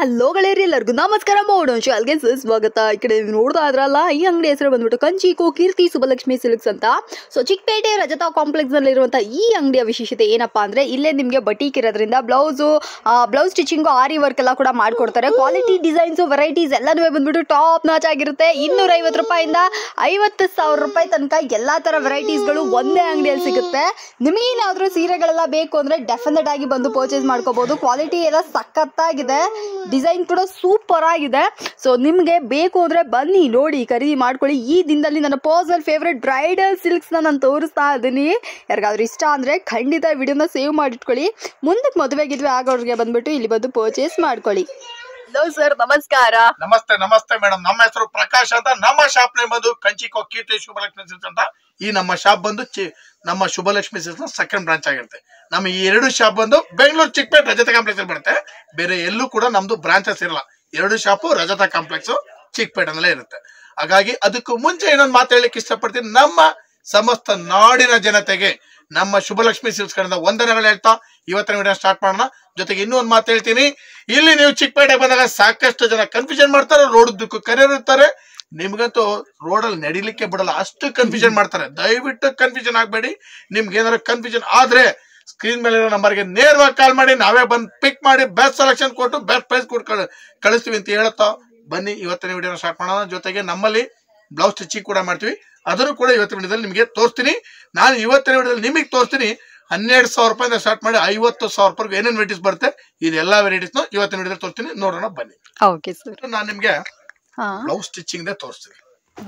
Hello ಗೆಳೆಯರಿ, ಎಲ್ಲರಿಗೂ ನಮಸ್ಕಾರ. ಮಾಡೋನ್ಶಾಲ್ಗೆ ಸ್ವಾಗತ. ಈ ಕಡೆ ನೋಡ್ತಾ ಇದ್ರಲ್ಲ, ಈ ಅಂಗಡಿ ಹೆಸರು ಬಂದ್ಬಿಟ್ಟು ಕಂಚಿಕೋ ಕೀರ್ತಿ ಸುಬ್ಬಲಕ್ಷ್ಮಿ ಸಿಲ್ಕ್ಸ್ ಅಂತ. ಸೊ ಚಿಕ್ಕಪೇಟೆ ರಜತಾ ಕಾಂಪ್ಲೆಕ್ಸ್ ಅಲ್ಲಿ ಇರುವಂತಹ ಈ ಅಂಗಡಿಯ ವಿಶೇಷತೆ ಏನಪ್ಪಾ ಅಂದ್ರೆ, ಇಲ್ಲೇ ನಿಮಗೆ ಬಟೀಕ್ ಇರೋದ್ರಿಂದ ಬ್ಲೌಸ್ ಸ್ಟಿಚಿಂಗು, ಆರಿ ವರ್ಕ್ ಎಲ್ಲ ಕೂಡ ಮಾಡ್ಕೊಡ್ತಾರೆ. ಕ್ವಾಲಿಟಿ ಡಿಸೈನ್ಸ್ ವೆರೈಟೀಸ್ ಎಲ್ಲನೂ ಬಂದ್ಬಿಟ್ಟು ಟಾಪ್ ನಾಚ್ ಆಗಿರುತ್ತೆ. 250 ರೂಪಾಯಿಂದ 50,000 ರೂಪಾಯಿ ತನಕ ಎಲ್ಲಾ ತರ ವೆರೈಟೀಸ್ಗಳು ಒಂದೇ ಅಂಗಡಿಯಲ್ಲಿ ಸಿಗುತ್ತೆ. ನಿಮಗೆ ಏನಾದ್ರೂ ಸೀರೆಗಳೆಲ್ಲ ಬೇಕು ಅಂದ್ರೆ ಡೆಫಿನೆಟ್ ಆಗಿ ಬಂದು ಪರ್ಚೇಸ್ ಮಾಡ್ಕೋಬಹುದು. ಕ್ವಾಲಿಟಿ ಎಲ್ಲ ಸಖತ್ತಾಗಿದೆ, ಡಿಸೈನ್ ಕೂಡ ಸೂಪರ್ ಆಗಿದೆ. ಸೊ ನಿಮಗೆ ಬೇಕು ಅಂದ್ರೆ ಬನ್ನಿ, ನೋಡಿ, ಖರೀದಿ ಮಾಡ್ಕೊಳ್ಳಿ. ಈ ದಿನದಲ್ಲಿ ನನ್ನ ಪರ್ಸನಲ್ ಫೇವ್ರೆಟ್ ಬ್ರೈಡಲ್ ಸಿಲ್ಕ್ಸ್ ನಾನು ತೋರಿಸ್ತಾ ಇದ್ದೀನಿ. ಯಾರಿಗಾದ್ರೂ ಇಷ್ಟ ಅಂದ್ರೆ ಖಂಡಿತ ವಿಡಿಯೋನ ಸೇವ್ ಮಾಡಿಟ್ಕೊಳ್ಳಿ. ಮುಂದಕ್ಕೆ ಮದುವೆ ಗಿದ್ವೆ ಆಗೋರಿಗೆ ಬಂದ್ಬಿಟ್ಟು ಇಲ್ಲಿ ಬಂದು ಪರ್ಚೇಸ್ ಮಾಡ್ಕೊಳ್ಳಿ. ಹಲೋ ಸರ್, ನಮಸ್ಕಾರ. ನಮಸ್ತೆ ಮೇಡಮ್. ನಮ್ಮ ಹೆಸರು ಪ್ರಕಾಶ್ ಅಂತ. ನಮ್ಮ ಶಾಪ್ ನೇಮ್ ಬಂದು ಕಂಚಿಕೋ ಕೀರ್ತಿ ಶುಭಲಕ್ಷ್ಮಿ ಸಿಲ್ಕ್ಸ್ ಅಂತ. ಈ ನಮ್ಮ ಶಾಪ್ ಬಂದು ನಮ್ಮ ಶುಭಲಕ್ಷ್ಮಿ ಸಿಲ್ಕ್ಸ್ ಸೆಕೆಂಡ್ ಬ್ರಾಂಚ್ ಆಗಿರುತ್ತೆ. ನಮ್ಮ ಈ ಎರಡು ಶಾಪ್ ಬಂದು ಬೆಂಗಳೂರು ಚಿಕ್ಕಪೇಟೆ ರಜತಾ ಕಾಂಪ್ಲೆಕ್ಸ್ ಅಲ್ಲಿ ಬರುತ್ತೆ. ಬೇರೆ ಎಲ್ಲೂ ಕೂಡ ನಮ್ದು ಬ್ರಾಂಚಸ್ ಇರಲ್ಲ. ಎರಡು ಶಾಪು ರಜತಾ ಕಾಂಪ್ಲೆಕ್ಸ್ ಚಿಕ್ಕಪೇಟೆನಲ್ಲೇ ಇರುತ್ತೆ. ಹಾಗಾಗಿ ಅದಕ್ಕೂ ಮುಂಚೆ ಇನ್ನೊಂದು ಮಾತು ಹೇಳಲಿಕ್ಕೆ ಇಷ್ಟಪಡ್ತೀನಿ. ನಮ್ಮ ಸಮಸ್ತ ನಾಡಿನ ಜನತೆಗೆ ನಮ್ಮ ಶುಭಲಕ್ಷ್ಮಿ ಸಿಲ್ಕ್ಸ್ ಕಡೆಯಿಂದ ವಂದನೆಗಳು ಹೇಳ್ತಾ ಇವತ್ತಿನ ವಿಡಿಯೋ ಸ್ಟಾರ್ಟ್ ಮಾಡೋಣ. ಜೊತೆಗೆ ಇನ್ನೂ ಒಂದು ಮಾತು ಹೇಳ್ತೀನಿ. ಇಲ್ಲಿ ನೀವು ಚಿಕ್ಕಪೇಟೆ ಬಂದಾಗ ಸಾಕಷ್ಟು ಜನ ಕನ್ಫ್ಯೂಷನ್ ಮಾಡ್ತಾರೆ, ರೋಡ್ ಕರೆಯಿರ್ತಾರೆ. ನಿಮ್ಗಂತೂ ರೋಡಲ್ಲಿ ನಡಿಲಿಕ್ಕೆ ಬಿಡಲ್ಲ, ಅಷ್ಟು ಕನ್ಫ್ಯೂಷನ್ ಮಾಡ್ತಾರೆ. ದಯವಿಟ್ಟು ಕನ್ಫ್ಯೂಷನ್ ಆಗಬೇಡಿ. ನಿಮ್ಗೆ ಏನಾದ್ರು ಕನ್ಫ್ಯೂಷನ್ ಆದ್ರೆ ಸ್ಕ್ರೀನ್ ಮೇಲೆ ನಂಬರ್ಗೆ ನೇರವಾಗಿ ಕಾಲ್ ಮಾಡಿ, ನಾವೇ ಬಂದು ಪಿಕ್ ಮಾಡಿ ಬೆಸ್ಟ್ ಸೆಲೆಕ್ಷನ್ ಕೊಟ್ಟು ಬೆಸ್ಟ್ ಪ್ರೈಸ್ ಕೊಟ್ಟು ಕಳಿಸ್ತೀವಿ ಅಂತ ಹೇಳ್ತಾ ಬನ್ನಿ ಇವತ್ತಿನ ವಿಡಿಯೋನ ಸ್ಟಾರ್ಟ್ ಮಾಡೋಣ. ಜೊತೆಗೆ ನಮ್ಮಲ್ಲಿ ಬ್ಲೌಸ್ ಸ್ಟಿಚಿಂಗ್ ಕೂಡ ಮಾಡ್ತೀವಿ. ಅದನ್ನು ಕೂಡ ಇವತ್ತಿನ ವಿಡಿಯೋದಲ್ಲಿ ನಿಮಗೆ ತೋರಿಸ್ತೀನಿ. ನಾನು ಇವತ್ತಿನ ವಿಡಿಯೋದಲ್ಲಿ ನಿಮಗೆ ತೋರಿಸ್ತೀನಿ 12,000 ರೂಪಾಯಿಂದ ಸ್ಟಾರ್ಟ್ ಮಾಡಿ 50,000 ರೂಪಾಯಿಗೆ ಏನೇನು ವೆರೈಟೀಸ್ ಬರುತ್ತೆ. ಇದೆಲ್ಲ ವೆರೈಟೀಸ್ನ ಇವತ್ತಿನ ವಿಡಿಯೋದಲ್ಲಿ ತೋರಿಸ್ತೀನಿ. ನೋಡೋಣ ಬನ್ನಿ. ಓಕೆ ಸರ್, ನಾನು ನಿಮ್ಗೆ ಬ್ಲೌಸ್ ಸ್ಟಿಚಿಂಗ್ ತೋರಿಸ್ತೀನಿ.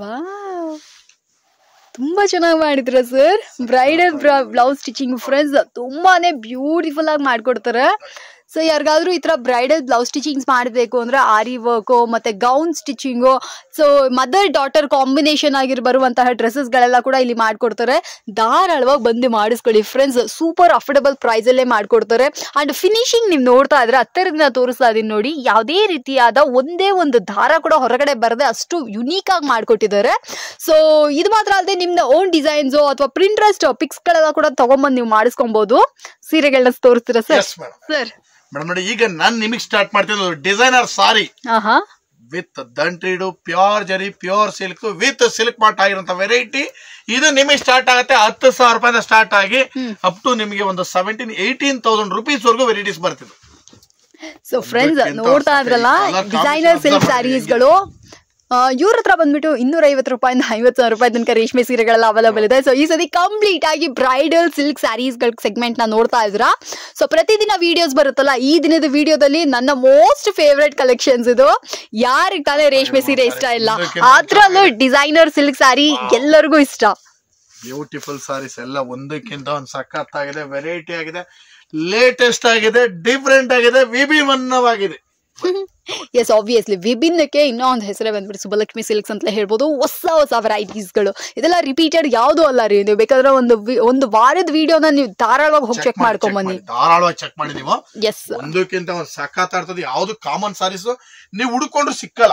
ತುಂಬಾ ಚೆನ್ನಾಗಿ ಮಾಡಿದ್ರ sir. Bridal blouse stitching friends ತುಂಬಾನೇ ಬ್ಯೂಟಿಫುಲ್ ಆಗಿ ಮಾಡ್ಕೊಡ್ತಾರೆ. ಸೊ ಯಾರಿಗಾದ್ರೂ ಈ ತರ ಬ್ರೈಡಲ್ ಬ್ಲೌಸ್ ಸ್ಟಿಚಿಂಗ್ಸ್ ಮಾಡಬೇಕು ಅಂದ್ರೆ ಆರಿ ವರ್ಕು ಮತ್ತೆ gown stitching, so mother daughter combination ಆಗಿ ಬರುವಂತಹ ಡ್ರೆಸ್ಸಸ್ ಗಳೆಲ್ಲ ಕೂಡ ಇಲ್ಲಿ ಮಾಡ್ಕೊಡ್ತಾರೆ. ಧಾರಾಳವಾಗಿ ಬಂದು ಮಾಡಿಸ್ಕೊಳ್ಳಿ ಫ್ರೆಂಡ್ಸ್. ಸೂಪರ್ ಅಫೋರ್ಡಬಲ್ ಪ್ರೈಸ್ ಅಲ್ಲೇ ಮಾಡ್ಕೊಡ್ತಾರೆ. ಅಂಡ್ ಫಿನಿಶಿಂಗ್ ನೀವು ನೋಡ್ತಾ ಇದ್ರೆ ಹತ್ತಿರದಿಂದ ತೋರಿಸ್ತಾ ಇದೀನಿ ನೋಡಿ, ಯಾವುದೇ ರೀತಿಯಾದ ಒಂದೇ ಒಂದು ದಾರ ಕೂಡ ಹೊರಗಡೆ ಬರದೆ ಅಷ್ಟು ಯುನೀಕ್ ಆಗಿ ಮಾಡ್ಕೊಟ್ಟಿದ್ದಾರೆ. ಸೊ ಇದು ಮಾತ್ರ ಅಲ್ಲದೆ ನಿಮ್ನ ಓನ್ ಡಿಸೈನ್ಸ್ ಅಥವಾ ಪ್ರಿಂಟ್ರೆಸ್ಟ್ ಪಿಕ್ಸ್ ಗಳೆಲ್ಲ ಕೂಡ ತಗೊಂಡ್ಬಂದು ನೀವು ಮಾಡಿಸ್ಕೊಬಹುದು. ಸೀರೆಗಳನ್ನ ತೋರಿಸ್ತೀರಾ ಸರ್? ಸರ್ ಮೇಡಮ್ ನೋಡಿ, ಈಗ ನಾನು ನಿಮಗೆ ಸ್ಟಾರ್ಟ್ ಮಾಡ್ತೀನಿ ಡಿಸೈನರ್ ಸಾರಿ ವಿತ್ ದಂಟ್ರಿಡು, pure zari, pure silk with silk mart ಆಗಿರುವಂತ ವೆರೈಟಿ. ಇದು ನಿಮಗೆ ಸ್ಟಾರ್ಟ್ ಆಗುತ್ತೆ 10,000 ರೂಪಾಯಿಂದ ಸ್ಟಾರ್ಟ್ ಆಗಿ ಅಪ್ ಟು ನಿಮಗೆ ಒಂದು 17,000-18,000 ರೂಪೀಸ್ ವರ್ಗು ವೆರೈಟೀಸ್ ಬರ್ತಿದೆ. ಸೊ ಫ್ರೆಂಡ್ಸ್ ನೋಡ್ತಾ ಇದ್ರಲ್ಲ, ಡಿಸೈನರ್ ಸಿಲ್ಕ್ ಸ್ಯಾರೀಸ್ಗಳು ಇವ್ರ ಹತ್ರ ಬಂದ್ಬಿಟ್ಟು 250 ರೂಪಾಯಿಂದ 50,000 ರೂಪಾಯಿ ತನಕ ರೇಷ್ಮೆ ಸೀರೆಗಳೆಲ್ಲ ಅವೈಲೇಬಲ್ ಇದೆ. ಸೊ ಈ ಸತಿ ಕಂಪ್ಲೀಟ್ ಆಗಿ ಬ್ರೈಡಲ್ ಸಿಲ್ಕ್ ಸ್ಯಾರೀಸ್ಗಳ ಸೆಗ್ಮೆಂಟ್ ನ ನೋಡ್ತಾ ಇದ್ರಾ. ಸೊ ಪ್ರತಿದಿನ ವಿಡಿಯೋಸ್ ಬರುತ್ತಲ್ಲ, ಈ ದಿನದ ವಿಡಿಯೋದಲ್ಲಿ ನನ್ನ ಮೋಸ್ಟ್ ಫೇವ್ರೆಟ್ ಕಲೆಕ್ಷನ್ಸ್ ಇದು. ಯಾರಿಗೆ ತಾನೇ ರೇಷ್ಮೆ ಸೀರೆ ಇಷ್ಟ ಇಲ್ಲ, ಅದ್ರಲ್ಲೂ ಡಿಸೈನರ್ ಸಿಲ್ಕ್ ಸ್ಯಾರಿ ಎಲ್ಲರಿಗೂ ಇಷ್ಟ. ಬ್ಯೂಟಿಫುಲ್ ಸಾರೀಸ್ ಎಲ್ಲ ಒಂದಕ್ಕಿಂತ ಒಂದು ಸಖತ್ತಾಗಿದೆ, ವೆರೈಟಿ ಆಗಿದೆ, ಲೇಟೆಸ್ಟ್ ಆಗಿದೆ, ಡಿಫ್ರೆಂಟ್ ಆಗಿದೆ, ವಿಭಿನ್ನವಾಗಿದೆ. ಎಸ್, ಆಬ್ವಿಯಸ್ಲಿ ವಿಭಿನ್ನಕ್ಕೆ ಇನ್ನೊಂದು ಹೆಸರೇ ಬಂದ್ಬಿಟ್ಟು ಸುಬ್ಬಲಕ್ಷ್ಮಿ ಸಿಲ್ಕ್ಸ್ ಅಂತ ಹೇಳ್ಬೋದು. ಹೊಸ ವೆರೈಟೀಸ್ಗಳು ಇದೆಲ್ಲ ರಿಪೀಟೆಡ್ ಯಾವ್ದು ಅಲ್ಲ ರೀ. ನೀವು ಬೇಕಾದ್ರೆ ಒಂದು ವಾರದ ವಿಡಿಯೋನ ನೀವು ಧಾರಾಳವಾಗಿ ಹೋಗಿ ಚೆಕ್ ಮಾಡ್ಕೊಂಡ್ ಬನ್ನಿ. ಧಾರಾಳವಾಗಿ ಚೆಕ್ ಮಾಡಿ ನೀವು. ಎಸ್, ಒಂದಕ್ಕಿಂತ ಒಂದು ಸಖತ್ತಾಗ್ತದೆ. ಯಾವ್ದು ಕಾಮನ್ ಸಾರೀಸ್ ನೀವು ಹುಡುಕೊಂಡ್ರು ಸಿಕ್ಕಲ್ಲ.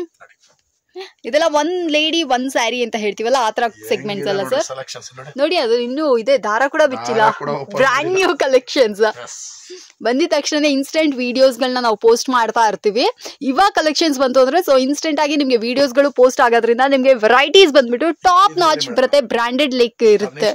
ಇದೆಲ್ಲ ಒಂದ್ ಲೇಡಿ ಒಂದ್ ಸ್ಯಾರಿ ಅಂತ ಹೇಳ್ತೀವಲ್ಲ, ಆತರ ಸೆಗ್ಮೆಂಟ್ಸ್ ಅಲ್ಲ ಸರ್. ನೋಡಿ, ಅದು ಇನ್ನೂ ಇದೆ, ದಾರ ಕೂಡ ಬಿಚ್ಚಿಲ್ಲ. ಬ್ರ್ಯಾಂಡ್ ನ್ಯೂ ಕಲೆಕ್ಷನ್ಸ್ ಬಂದಿದ ತಕ್ಷಣ ಇನ್ಸ್ಟೆಂಟ್ ವಿಡಿಯೋಸ್ ಗಳನ್ನ ನಾವು ಪೋಸ್ಟ್ ಮಾಡ್ತಾ ಇರ್ತೀವಿ. ಇವಾಗ ಕಲೆಕ್ಷನ್ಸ್ ಬಂತು ಅಂದ್ರೆ ಸೊ ಇನ್ಸ್ಟೆಂಟ್ ಆಗಿ ನಿಮ್ಗೆ ವಿಡಿಯೋಸ್ ಗಳು ಪೋಸ್ಟ್ ಆಗೋದ್ರಿಂದ ನಿಮ್ಗೆ ವೆರೈಟೀಸ್ ಬಂದ್ಬಿಟ್ಟು ಟಾಪ್ ನಾಚ್ ಬರುತ್ತೆ, ಬ್ರಾಂಡೆಡ್ ಲೈಕ್ ಇರುತ್ತೆ.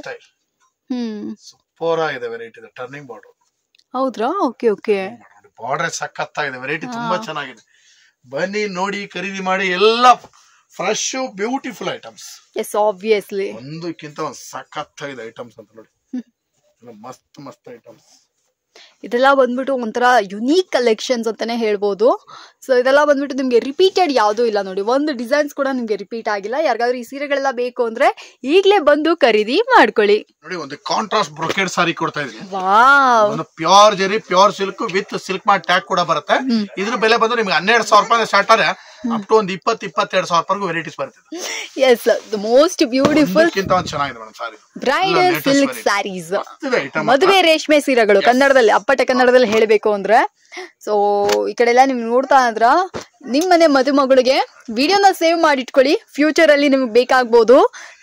ಸೂಪರ್ ಆಗಿದೆ ವೆರೈಟಿ. Turning border. ಹೌದ್ರಾ? Okay okay. ಬಾರ್ಡರ್ ಸಖತ್ತಾಗಿದೆ, ವೆರೈಟಿ ತುಂಬಾ ಚೆನ್ನಾಗಿದೆ. ಬನ್ನಿ ನೋಡಿ, ಖರೀದಿ ಮಾಡಿ. ಎಲ್ಲ fresh beautiful items. Yes, obviously ಒಂದಕ್ಕಿಂತ ಒಂದು ಸಖತ್ತಾಗಿದೆ ಐಟಮ್ಸ್ ಅಂತ ನೋಡಿ. ಮಸ್ತ್ ಐಟಮ್ಸ್. ಇದೆಲ್ಲ ಬಂದ್ಬಿಟ್ಟು ಒಂಥರ ಯುನೀಕ್ ಕಲೆಕ್ಷನ್ಸ್ ಅಂತಾನೆ ಹೇಳ್ಬೋದು. ಸೊ ಇದೆಲ್ಲ ಬಂದ್ಬಿಟ್ಟು ನಿಮ್ಗೆ ರಿಪೀಟೆಡ್ ಯಾವ್ದು ಇಲ್ಲ ನೋಡಿ, ಒಂದು ಡಿಸೈನ್ಸ್ ಕೂಡ ನಿಮ್ಗೆ ರಿಪೀಟ್ ಆಗಿಲ್ಲ. ಯಾರಿಗಾದ್ರೂ ಈ ಸೀರೆಗಳೆಲ್ಲ ಬೇಕು ಅಂದ್ರೆ ಈಗ್ಲೇ ಬಂದು ಖರೀದಿ ಮಾಡ್ಕೊಳ್ಳಿ. ನೋಡಿ, ಒಂದು ಕಾಂಟ್ರಾಸ್ಟ್ ಬ್ರೊಕೇಡ್ ಸಾರಿ ಕೊಡ್ತಾ ಇದ್ದೀನಿ. ಒಂದು pure zari, pure silk with silk mart tag ಕೂಡ ಬರುತ್ತೆ. ಇದ್ರ ಬೆಲೆ ಬಂದು ನಿಮ್ಗೆ 12,000 ರೂಪಾಯಿ ಸ್ಟಾರ್ಟ್ ಆದ್ರೆ ಅಪ್ ಟು ಒಂದು 20-22,000 ರೂಪಾಯಿ ವೆರೈಟೀಸ್ ಬರ್ತದೆ. ಎಸ್, ದ ಮೋಸ್ಟ್ ಬ್ಯೂಟಿಫುಲ್ ಚೆನ್ನಾಗಿದೆ madam sari. Bridal silk saris, ಮದುವೆ ರೇಷ್ಮೆ ಸೀರೆಗಳು ಕನ್ನಡದಲ್ಲಿ, ಅಪ್ಪಟ ಕನ್ನಡದಲ್ಲಿ ಹೇಳಬೇಕು ಅಂದ್ರೆ. ಸೊ ಈ ಕಡೆ ಎಲ್ಲ ನೀವು ನೋಡ್ತಾ ಇದ್ರ, ನಿಮ್ಮನೆ ಮದುಮಗಳಿಗೆ ವಿಡಿಯೋನ ಸೇವ್ ಮಾಡಿಟ್ಕೊಳ್ಳಿ, ಫ್ಯೂಚರ್ ಅಲ್ಲಿ ನಿಮ್ಗೆ ಬೇಕಾಗ್ಬೋದು.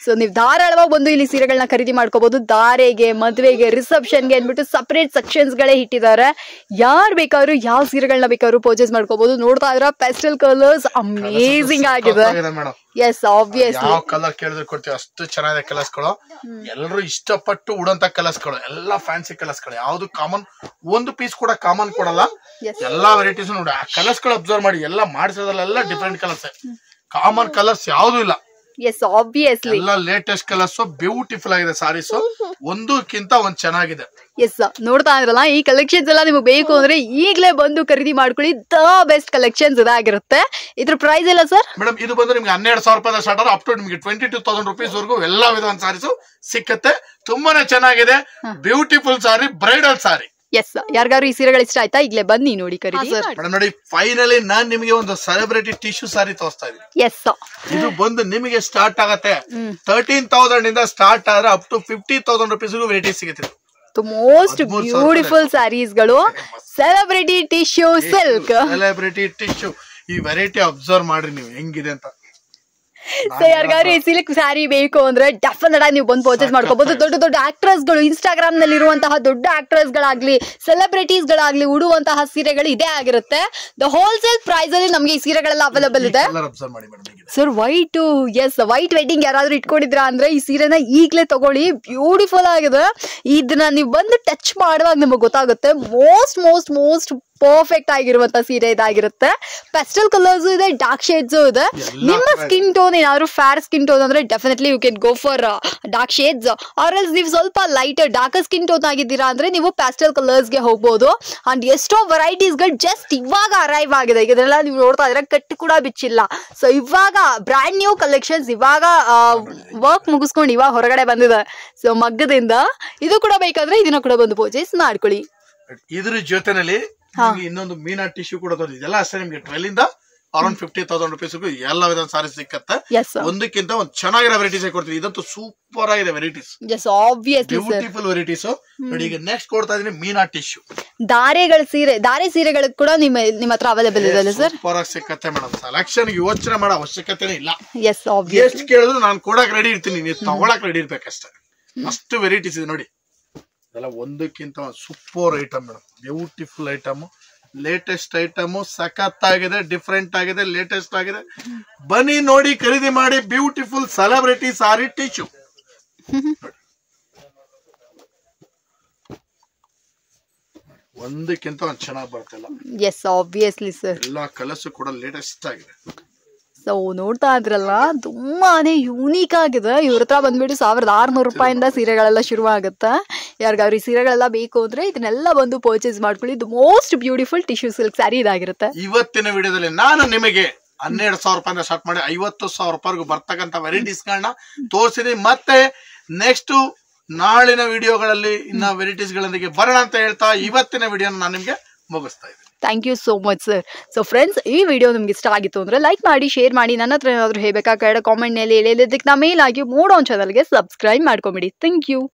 ಸೊ ನೀವು ಧಾರಾಳವಾಗಿ ಬಂದು ಇಲ್ಲಿ ಸೀರೆಗಳನ್ನ ಖರೀದಿ ಮಾಡ್ಕೋಬಹುದು. ಧಾರೆಗೆ, ಮದುವೆಗೆ, ರಿಸೆಪ್ಷನ್ಗೆ ಅಂದ್ಬಿಟ್ಟು ಸಪರೇಟ್ ಸೆಕ್ಷನ್ಸ್ಗಳೇ ಇಟ್ಟಿದ್ದಾರೆ. ಯಾರು ಬೇಕಾದ್ರೂ ಯಾವ ಸೀರೆಗಳನ್ನ ಬೇಕಾದ್ರೂ ಪರ್ಚೇಸ್ ಮಾಡ್ಕೋಬಹುದು. ನೋಡ್ತಾ ಇದ್ರ ಪೆಸ್ಟಲ್ ಕಲರ್ಸ್ ಅಮೇಸಿಂಗ್ ಆಗಿದೆ. ಎಸ್, ಆಬ್ವಿಯಸ್ಲಿ ಯಾವ ಕಲರ್ ಕೇಳಿದ್ರೆ ಕೊಡ್ತೀವಿ, ಅಷ್ಟು ಚೆನ್ನಾಗಿದೆ ಕಲರ್ಸ್ಗಳು. ಎಲ್ಲರೂ ಇಷ್ಟಪಟ್ಟು ಉಡಂತ ಕಲರ್ಸ್ಗಳು, ಎಲ್ಲಾ ಫ್ಯಾನ್ಸಿ ಕಲರ್ಸ್ಗಳು. ಯಾವ್ದು ಕಾಮನ್, ಒಂದು ಪೀಸ್ ಕೂಡ ಕಾಮನ್ ಕೊಡಲ್ಲ. ಎಲ್ಲಾ ವೆರೈಟೀಸ್ ನೋಡಿ, ಆ ಕಲರ್ಸ್ ಗಳು ಅಬ್ಸರ್ವ್ ಮಾಡಿ. ಎಲ್ಲ ಮಾಡಿಸೋದ್ರಲ್ಲ ಡಿಫ್ರೆಂಟ್ ಕಲರ್ಸ್, ಕಾಮನ್ ಕಲರ್ಸ್ ಯಾವ್ದು ಇಲ್ಲ. ಎಸ್, ಆಬ್ವಿಯಸ್ಲಿ ಎಲ್ಲ ಲೇಟೆಸ್ಟ್ ಕಲರ್ಸ್, ಬ್ಯೂಟಿಫುಲ್ ಆಗಿದೆ ಸಾರೀಸ್, ಒಂದಕ್ಕಿಂತ ಒಂದ್ ಚೆನ್ನಾಗಿದೆ. ಎಸ್, ನೋಡ್ತಾ ಇದ್ರಲ್ಲ, ಈ ಕಲೆಕ್ಷನ್ಸ್ ಎಲ್ಲ ನಿಮ್ಗೆ ಬೇಕು ಅಂದ್ರೆ ಈಗಲೇ ಬಂದು ಖರೀದಿ ಮಾಡ್ಕೊಳ್ಳಿ. ದ ಬೆಸ್ಟ್ ಕಲೆಕ್ಷನ್ಸ್ ಇದಾಗಿರುತ್ತೆ. ಇದ್ರ ಪ್ರೈಸ್ ಎಲ್ಲ ಸರ್? ಮೇಡಮ್, ಇದು ಬಂದು ನಿಮ್ಗೆ 12,000 ರೂಪಾಯಿ ಸ್ಟಾರ್ಟ್ ಅಪ್ ಟು ನಿಮ್ಗೆ 22,000 rupees ವರೆಗೂ ಎಲ್ಲಾ ವಿಧವಾದ ಸಾರೀಸ್ ಸಿಕ್ಕತ್ತೆ. ತುಂಬಾನೇ ಚೆನ್ನಾಗಿದೆ, beautiful sari, bridal sari. Yes, ಯಾರಿಗಾರು ಈ ಸೀರೆಗಳು ಇಷ್ಟ ಆಯ್ತಾ ಈಗಲೇ ಬನ್ನಿ ನೋಡಿ ಖರೀದಿ. ಮೇಡಮ್ ನೋಡಿ, ಫೈನಲಿ ನಾನ್ ನಿಮಗೆ ಒಂದು ಸೆಲೆಬ್ರಿಟಿ ಟಿಶ್ಯೂ ಸಾರಿ ತೋರಿಸ್ತಾ ಇದ್ದೀನಿ. ಎಸ್, ಇದು ಬಂದು ನಿಮಗೆ ಸ್ಟಾರ್ಟ್ ಆಗತ್ತೆ 13,000 ಇಂದ ಸ್ಟಾರ್ಟ್ ಆದ್ರೆ ಅಪ್ ಟು 50,000 rupees ವೆರೈಟಿ ಸಿಗುತ್ತೆ. ಮೋಸ್ಟ್ ಬ್ಯೂಟಿಫುಲ್ ಸ್ಯಾರೀಸ್ಗಳು, celebrity tissue silk. Celebrity tissue ಈ ವೆರೈಟಿ ಅಬ್ಸರ್ವ್ ಮಾಡ್ರಿ ನೀವು ಹೆಂಗಿದೆ ಅಂತ. ಸೊ ಯಾರಿಗಾರು ಈ ಸಿಲ್ಕ್ ಸ್ಯಾರಿ ಬೇಕು ಅಂದ್ರೆ ಡೆಫಿನೆಟ್ ಆಗಿ ನೀವು ಬಂದು ಪರ್ಚೇಸ್ ಮಾಡ್ಕೋಬಹುದು. ದೊಡ್ಡ ದೊಡ್ಡ ಆಕ್ಟ್ರೆಸ್ ಗಳು, ಇನ್ಸ್ಟಾಗ್ರಾಮ್ ನಲ್ಲಿ ಇರುವಂತಹ ದೊಡ್ಡ ಆಕ್ಟ್ರೆಸ್ ಗಳಾಗ್ಲಿ, ಸೆಲೆಬ್ರಿಟೀಸ್ ಗಳಾಗ್ಲಿ ಉಡುವಂತಹ ಸೀರೆಗಳು ಇದೇ ಆಗಿರುತ್ತೆ. ದ ಹೋಲ್ಸೇಲ್ ಪ್ರೈಸ್ ಅಲ್ಲಿ ನಮ್ಗೆ ಈ ಸೀರೆಗಳೆಲ್ಲ ಅವೈಲೇಬಲ್ ಇದೆ. Sir white, yes, white wedding ಯಾರಾದ್ರೂ ಇಟ್ಕೊಂಡಿದ್ರಾ ಅಂದ್ರೆ ಈ ಸೀರೆನ ಈಗ್ಲೇ ತಗೊಳ್ಳಿ. ಬ್ಯೂಟಿಫುಲ್ ಆಗಿದೆ. ಇದನ್ನ ನೀವು ಬಂದು ಟಚ್ ಮಾಡುವಾಗ ನಿಮಗೆ ಗೊತ್ತಾಗುತ್ತೆ. ಮೋಸ್ಟ್ ಮೋಸ್ಟ್ ಮೋಸ್ಟ್ ಪರ್ಫೆಕ್ಟ್ ಆಗಿರುವಂತ ಸೀರೆ ಇದಾಗಿರುತ್ತೆ. ಪೆಸ್ಟಲ್ ಕಲರ್ಸ್ ಇದೆ, ಡಾರ್ಕ್ ಶೇಡ್ಸ್ ಇದೆ. ನಿಮ್ಮ ಸ್ಕಿನ್ ಟೋನ್ ಏನಾದ್ರು ಫೇರ್ ಸ್ಕಿನ್ ಟೋನ್ ಅಂದ್ರೆ definitely you can go for dark shades. Or else ನೀವು ಸ್ವಲ್ಪ ಲೈಟ್ ಡಾರ್ಕ್ ಸ್ಕಿನ್ ಟೋನ್ ಆಗಿದ್ದೀರಾ ಅಂದ್ರೆ ನೀವು ಪ್ಯಾಸ್ಟಲ್ ಕಲರ್ಸ್ ಗೆ ಹೋಗ್ಬೋದು. ಅಂಡ್ ಎಷ್ಟೋ ವೆರೈಟೀಸ್ ಗಳು ಜಸ್ಟ್ ಇವಾಗ ಅರೈವ್ ಆಗಿದೆ. ಇದೆಲ್ಲ ನೀವು ನೋಡ್ತಾ ಇದ್ರೆ ಕಟ್ಟಿ ಕೂಡ ಬಿಚ್ಚಿಲ್ಲ. ಸೊ ಇವಾಗ ಬ್ರ್ಯಾಂಡ್ ನ್ಯೂ ಕಲೆಕ್ಷನ್ಸ್, ಇವಾಗ ವರ್ಕ್ ಮುಗಿಸ್ಕೊಂಡು ಇವಾಗ ಹೊರಗಡೆ ಬಂದಿದೆ. ಸೊ ಮಗ್ಗದಿಂದ ಇದು ಕೂಡ ಬೇಕಾದ್ರೆ ಇದನ್ನ ಕೂಡ ಬಂದು ಪರ್ಚೇಸ್ ಮಾಡ್ಕೊಳ್ಳಿ. ಇದ್ರ ಜೊತೆನಲ್ಲಿ ಇನ್ನೊಂದು ಮೀನಾ ಟಿಶ್ಯೂ ಕೂಡ ಇದೆಲ್ಲ ಅಷ್ಟೇ ನಿಮ್ಗೆ 12 ಇಂದ ಅರೌಂಡ್ 50,000 rupees ಎಲ್ಲ ವಿಧದ ಸಾರಿ ಸಿಕ್ಕತ್ತೆ. ಒಂದಕ್ಕಿಂತ ಒಂದು ಚೆನ್ನಾಗಿರೋ ವೆರೈಟೀಸ್ ಕೊಡ್ತೀವಿ. ಇದಂತೂ ಸೂಪರ್ ಆಗಿದೆ ವೆರೈಟೀಸ್, ಬ್ಯೂಟಿಫುಲ್ ವೆರೈಟೀಸ್. ನೋಡಿ ಈಗ ನೆಕ್ಸ್ಟ್ ಕೊಡ್ತಾ ಇದೀನಿ ಮೀನಾ ಟಿಶ್ಯೂ ಧಾರೆಗಳ ಸೀರೆ. ಧಾರೆ ಸೀರೆಗಳು ಕೂಡ ನಿಮ್ಮ ಹತ್ರ ಅವೈಲೇಬಲ್ ಇದೆ ಸರ್? ಸೂಪರ್ ಆಗಿ ಸಿಕ್ಕತ್ತೆ ಮೇಡಮ್. ಸೆಲೆಕ್ಷನ್ ಯೋಚನೆ ಮಾಡೋ ಅವಶ್ಯಕತೆನೇ ಇಲ್ಲ. ಎಸ್, ಆಬ್ವಿಯಸ್ಲಿ ಎಷ್ಟು ಕೇಳಿದ್ರು ನಾನು ಕೊಡಕ್ ರೆಡಿ ಇರ್ತೀನಿ, ನೀವು ತಗೊಳಕ್ ರೆಡಿ ಇರ್ಬೇಕಷ್ಟೇ. ಅಷ್ಟು ವೆರೈಟೀಸ್ ಇದೆ ನೋಡಿ. ಇದೆಲ್ಲ ಒಂದಕ್ಕಿಂತ super item madam, beautiful item, latest item, ಸಖತ್ ಆಗಿದೆ, ಡಿಫ್ರೆಂಟ್ ಆಗಿದೆ, ಲೇಟೆಸ್ಟ್ ಆಗಿದೆ. ಬನ್ನಿ ನೋಡಿ, ಖರೀದಿ ಮಾಡಿ. Beautiful celebrity sari tissue. ಒಂದಕ್ಕಿಂತ ಒಂದು ಚೆನ್ನಾಗಿ ಬರ್ತಿಲ್ಲ. Yes, obviously sir. ಎಲ್ಲಾ ಕಲರ್ಸ್ ಕೂಡ ಲೇಟೆಸ್ಟ್ ಆಗಿದೆ. ಸೊ ನೋಡ್ತಾ ಇದ್ರಲ್ಲ, ತುಂಬಾನೇ ಯೂನಿಕ್ ಆಗಿದೆ. ಇವ್ರ ಹತ್ರ ಬಂದ್ಬಿಟ್ಟು 1,600 ರೂಪಾಯಿಂದ ಸೀರೆಗಳೆಲ್ಲ ಶುರು ಆಗುತ್ತೆ. ಯಾರಿಗಾದ್ರು ಈ ಸೀರೆಗಳೆಲ್ಲ ಬೇಕು ಅಂದ್ರೆ ಇದನ್ನೆಲ್ಲ ಬಂದು ಪರ್ಚೇಸ್ ಮಾಡ್ಕೊಳ್ಳಿ. ಇದು most beautiful tissue silk sari ಇದಾಗಿರುತ್ತೆ. ಇವತ್ತಿನ ವಿಡಿಯೋದಲ್ಲಿ ನಾನು ನಿಮಗೆ 12,000 ರೂಪಾಯಿಂದ ಸ್ಟಾರ್ಟ್ ಮಾಡಿ 50,000 ರೂಪಾಯಿಗೂ ಬರ್ತಕ್ಕಂಥ ವೆರೈಟೀಸ್ ಗಳನ್ನ ತೋರಿಸಿದೀನಿ. ಮತ್ತೆ ನೆಕ್ಸ್ಟ್ ನಾಳಿನ ವಿಡಿಯೋಗಳಲ್ಲಿ ಇನ್ನ ವೆರೈಟೀಸ್ ಗಳೊಂದಿಗೆ ಬರೋಣ ಅಂತ ಹೇಳ್ತಾ ಇವತ್ತಿನ ವಿಡಿಯೋನ ನಾನು ನಿಮ್ಗೆ ಮುಗಿಸ್ತಾ ಇದ್ದೀನಿ. Thank you so much sir. So friends, ಈ ವಿಡಿಯೋ ನಿಮ್ಗೆ ಇಷ್ಟ ಆಗಿತ್ತು ಅಂದ್ರೆ ಲೈಕ್ ಮಾಡಿ, ಶೇರ್ ಮಾಡಿ. ನನ್ನ ಹತ್ರ ಏನಾದ್ರು ಹೇಳಬೇಕಾ ಕಾಮೆಂಟ್ ನಲ್ಲಿ ಹೇಳಿದ್ದಕ್ಕೆ ನಾ ಮೇಲಾಗಿ ಮೂಡ್ ಆನ್ ಚಾನಲ್ಗೆ ಸಬ್ಸ್ಕ್ರೈಬ್ ಮಾಡ್ಕೊಂಬಿಡಿ. Thank you.